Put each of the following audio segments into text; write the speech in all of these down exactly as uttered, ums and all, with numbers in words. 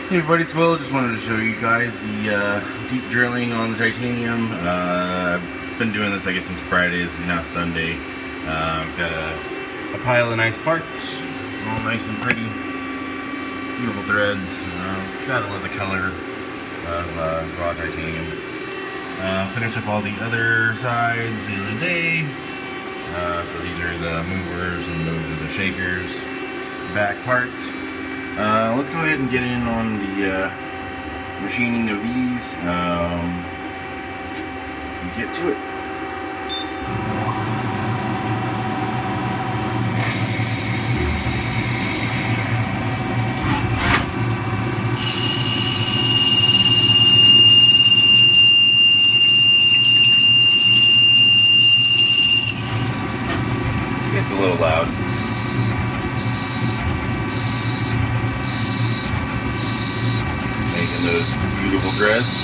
Hey everybody, it's Will. Just wanted to show you guys the uh, deep drilling on the titanium. Uh, I've been doing this, I guess, since Friday. This is now Sunday. Uh, I've got a, a pile of nice parts, all nice and pretty, beautiful threads. Uh, gotta love the color of uh, raw titanium. Uh, finished up all the other sides the other day. Uh, so these are the movers and those are the shakers, back parts. Uh, let's go ahead and get in on the uh, machining of these um, and get to it. It's a little loud. Making those beautiful threads.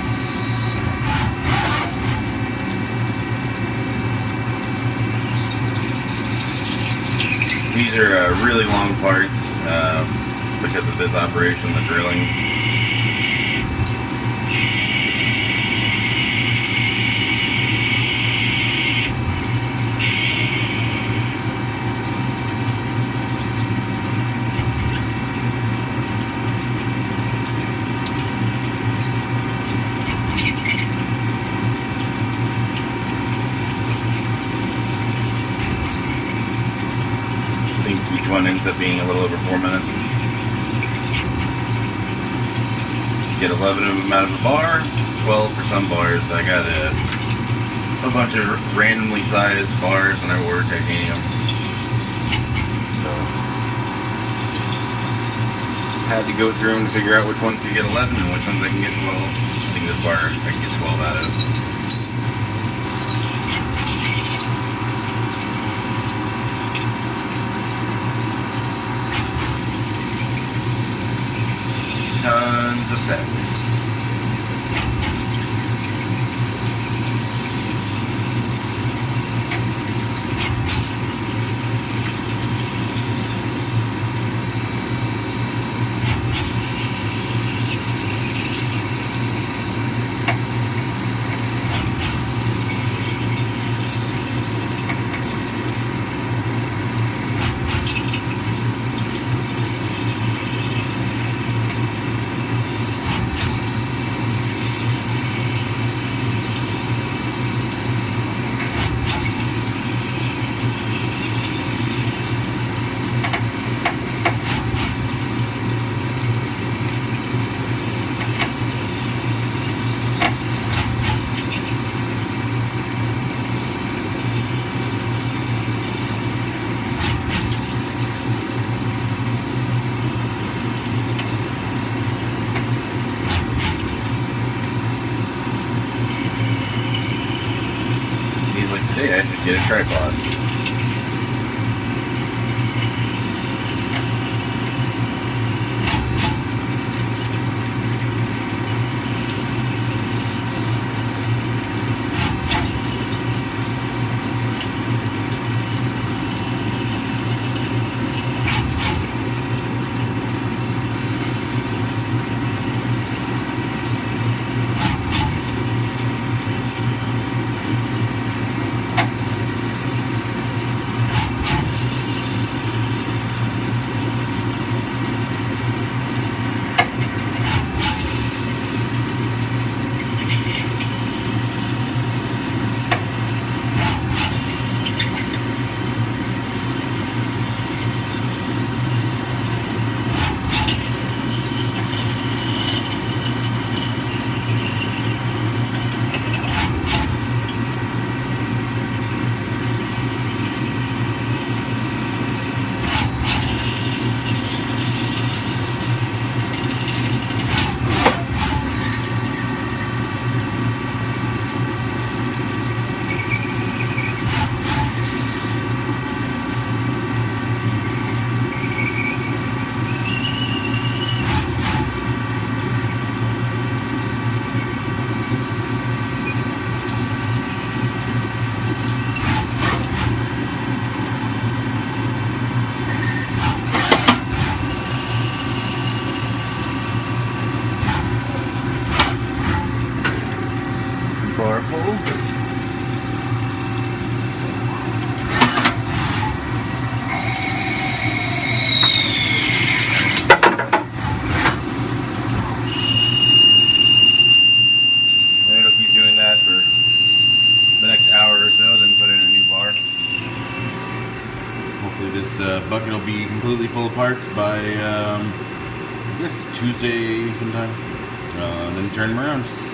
These are uh, really long parts uh, because of this operation, the drilling. I think each one ends up being a little over four minutes. Get eleven of them out of a bar, twelve for some bars. I got a, a bunch of randomly sized bars when I ordered titanium. So, had to go through them to figure out which ones you get eleven and which ones I can get twelve. I think this bar I can get twelve out of. Tons of pegs. Today I should get a tripod. hopefully this uh, bucket will be completely full of parts by, um, I guess, Tuesday sometime. Uh, and then turn them around.